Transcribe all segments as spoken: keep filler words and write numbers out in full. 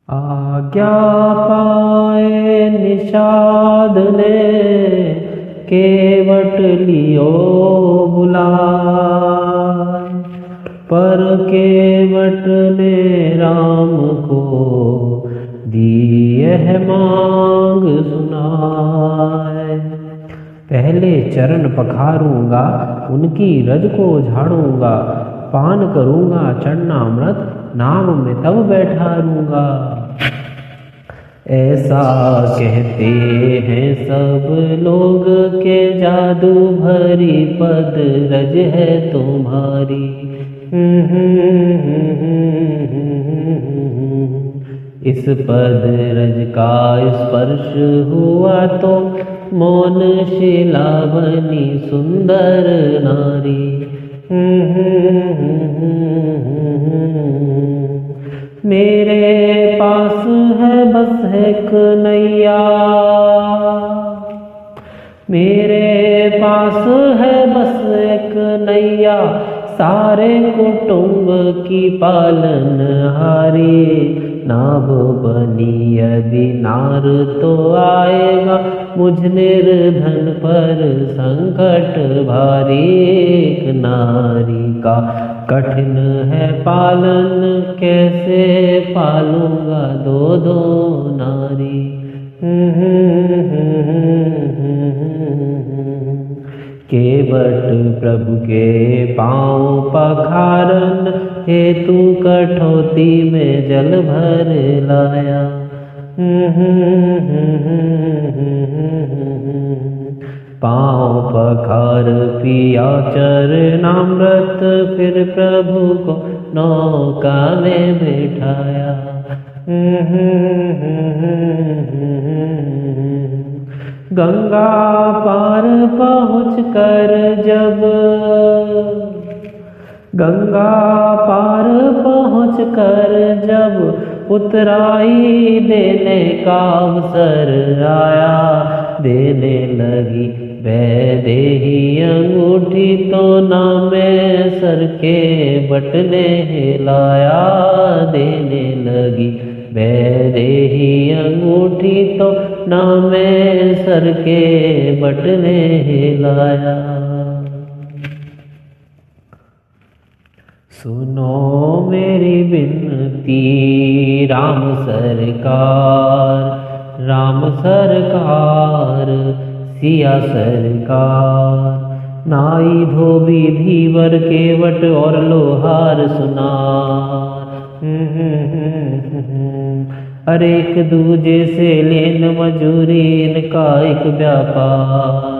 आज्ञा पाए निषाद ने केवट लियो बुलाए, पर केवट ने राम को दी यह मांग सुनाए। पहले चरण पखारूंगा, उनकी रज को झाड़ूंगा, पान करूंगा चरणामृत, नाम में तब बैठारूंगा। ऐसा कहते हैं सब लोग के जादू भरी पद रज है तुम्हारी। इस पद रज का स्पर्श हुआ तो मौन शिला बनी सुंदर नारी। मेरे पास है बस एक नैया, मेरे पास है बस एक नैया, सारे कुटुंब की पालन हारी। नाभ बनी यदि नार तो आएगा मुझ निर्धन पर संकट भारी। एक नारी का कठिन है पालन, कैसे पालूंगा दो दो नारी। केवट प्रभु के पाँव पखारन हेतु कठौती में जल भर लाया। पाँव पखार पिया चरणामृत, फिर प्रभु को नौका में बिठाया। गंगा पार पहुँच कर जब, गंगा पार पहुँच कर जब उतराई देने का अवसर आया। देने लगी वैदेही अंगूठी तो ना मैं सर के बटने हिलाया। देने लगी वैदेही अंगूठी तो ना मैं सर के बटने हिलाया। सुनो मेरी विनती राम सरकार, राम सरकार सिया सरकार। नाई धोबी धीवर केवट और लोहार सुनार। अरे एक दूजे से लेन मजूरी इनका एक व्यापार।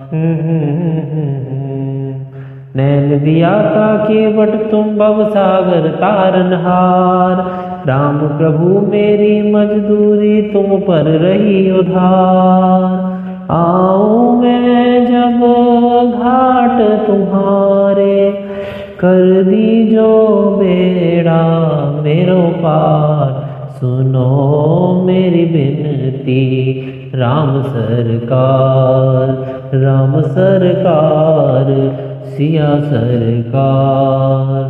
नैन दिया का केवट तुम भव सागर तारनहार। राम प्रभु मेरी मजदूरी तुम पर रही उधार। आऊं मैं जब घाट तुम्हारे, कर दीजो बेड़ा मेरो पार। सुनो मेरी विनती राम सरकार, राम सरकार सिया सरकार।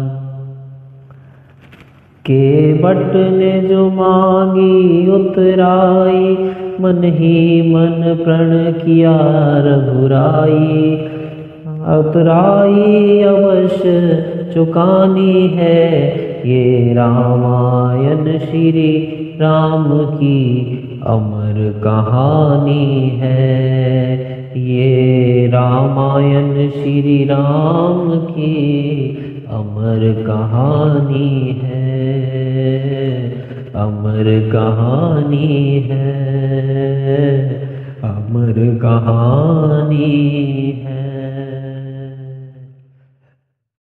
केवट ने जो मांगी उतराई, मन ही मन प्रण किया रघुराई। उतराई अवश्य चुकानी है, ये रामायण श्री राम की अमर कहानी है। ये रामायण श्री राम की अमर कहानी है, अमर कहानी है, अमर कहानी है।